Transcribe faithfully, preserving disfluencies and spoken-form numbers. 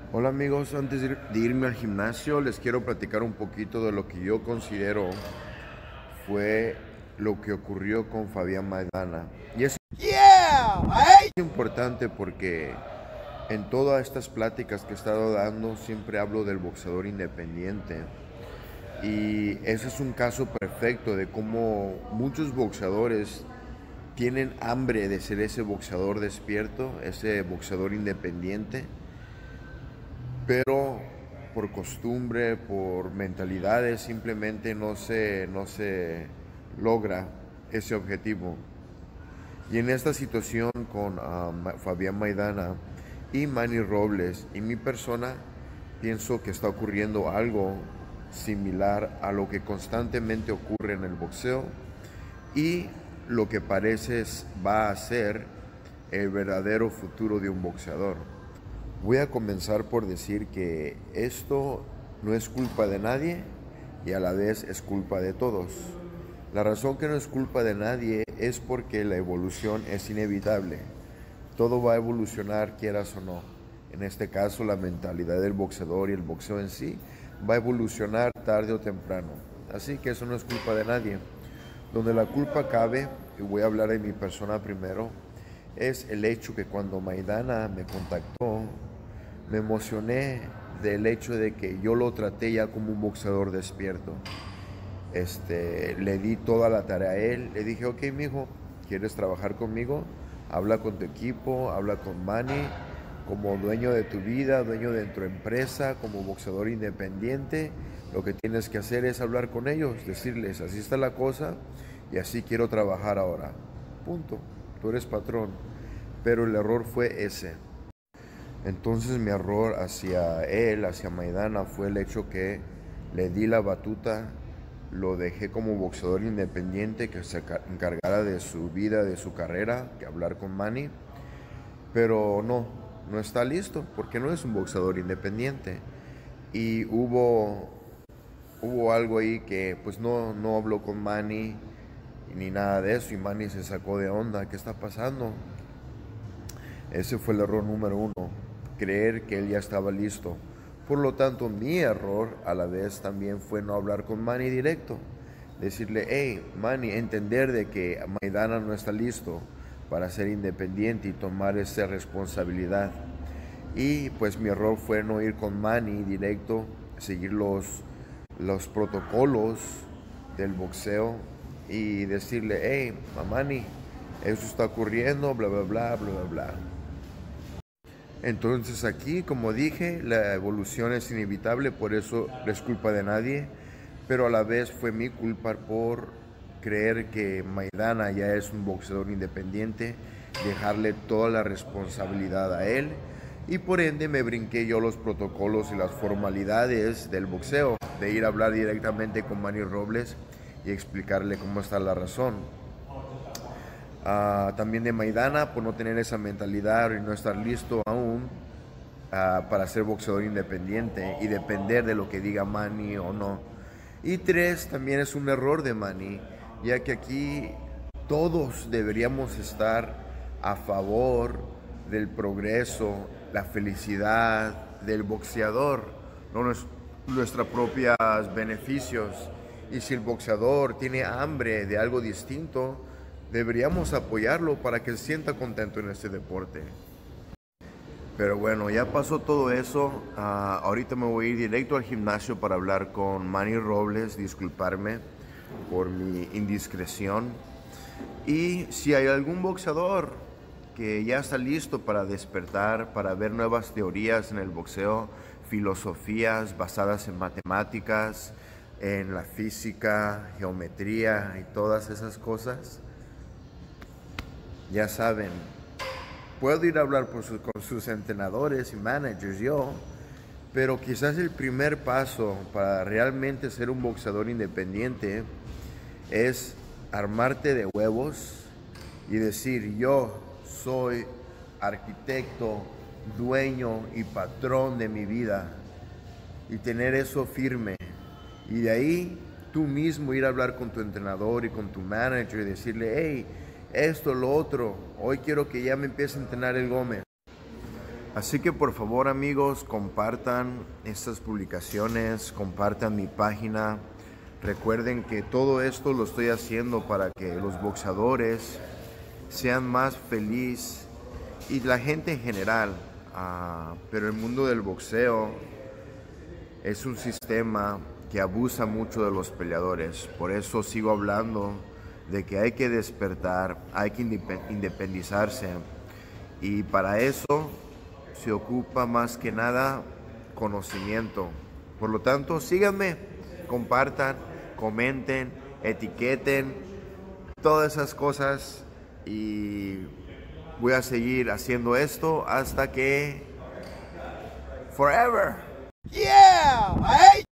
Hola amigos, antes de ir- de irme al gimnasio les quiero platicar un poquito de lo que yo considero fue lo que ocurrió con Fabián Maidana. Y es Yeah! I importante porque en todas estas pláticas que he estado dando siempre hablo del boxeador independiente. Y ese es un caso perfecto de cómo muchos boxeadores tienen hambre de ser ese boxeador despierto, ese boxeador independiente, pero por costumbre, por mentalidades, simplemente no se, no se logra ese objetivo. Y en esta situación con uh, Fabián Maidana y Manny Robles y mi persona, pienso que está ocurriendo algo similar a lo que constantemente ocurre en el boxeo y lo que parece va a ser el verdadero futuro de un boxeador. Voy a comenzar por decir que esto no es culpa de nadie y a la vez es culpa de todos. La razón que no es culpa de nadie es porque la evolución es inevitable. Todo va a evolucionar quieras o no. En este caso la mentalidad del boxeador y el boxeo en sí va a evolucionar tarde o temprano. Así que eso no es culpa de nadie. Donde la culpa cabe, y voy a hablar de mi persona primero, es el hecho que cuando Maidana me contactó, me emocioné del hecho de que yo lo traté ya como un boxeador despierto. Este, le di toda la tarea a él, le dije, ok, mijo, ¿quieres trabajar conmigo? Habla con tu equipo, habla con Manny, como dueño de tu vida, dueño de tu empresa, como boxeador independiente. Lo que tienes que hacer es hablar con ellos, decirles, así está la cosa y así quiero trabajar ahora. Punto. Tú eres patrón. Pero el error fue ese. Entonces mi error hacia él, hacia Maidana, fue el hecho que le di la batuta, lo dejé como boxeador independiente que se encargara de su vida, de su carrera, que hablar con Manny, pero no, no está listo porque no es un boxeador independiente. Y hubo, hubo algo ahí que pues no, no habló con Manny ni nada de eso y Manny se sacó de onda, ¿qué está pasando? Ese fue el error número uno, creer que él ya estaba listo. Por lo tanto, mi error a la vez también fue no hablar con Manny directo. Decirle, hey, Manny, entender de que Maidana no está listo para ser independiente y tomar esa responsabilidad. Y pues mi error fue no ir con Manny directo, seguir los, los protocolos del boxeo y decirle, hey, Manny, eso está ocurriendo, bla, bla, bla, bla, bla, bla. Entonces aquí, como dije, la evolución es inevitable, por eso no es culpa de nadie, pero a la vez fue mi culpa por creer que Maidana ya es un boxeador independiente, dejarle toda la responsabilidad a él y por ende me brinqué yo los protocolos y las formalidades del boxeo, de ir a hablar directamente con Manny Robles y explicarle cómo está la razón. Uh, también de Maidana por no tener esa mentalidad y no estar listo aún uh, para ser boxeador independiente y depender de lo que diga Manny o no. Y tres, también es un error de Manny, ya que aquí todos deberíamos estar a favor del progreso, la felicidad del boxeador, no nuestros propios beneficios. Y si el boxeador tiene hambre de algo distinto, deberíamos apoyarlo para que se sienta contento en este deporte. Pero bueno, ya pasó todo eso. Uh, ahorita me voy a ir directo al gimnasio para hablar con Manny Robles, disculparme por mi indiscreción. Y si hay algún boxeador que ya está listo para despertar, para ver nuevas teorías en el boxeo, filosofías basadas en matemáticas, en la física, geometría y todas esas cosas, ya saben, puedo ir a hablar por su, con sus entrenadores y managers yo, pero quizás el primer paso para realmente ser un boxeador independiente es armarte de huevos y decir yo soy arquitecto, dueño y patrón de mi vida y tener eso firme y de ahí tú mismo ir a hablar con tu entrenador y con tu manager y decirle hey, esto, lo otro, hoy quiero que ya me empiece a entrenar el Gómez. Así que por favor, amigos, compartan estas publicaciones, compartan mi página. Recuerden que todo esto lo estoy haciendo para que los boxeadores sean más felices y la gente en general. Uh, pero el mundo del boxeo es un sistema que abusa mucho de los peleadores. Por eso sigo hablando de que hay que despertar, hay que independizarse. Y para eso se ocupa más que nada conocimiento. Por lo tanto, síganme, compartan, comenten, etiqueten, todas esas cosas. Y voy a seguir haciendo esto hasta que... Forever. Yeah! Hey!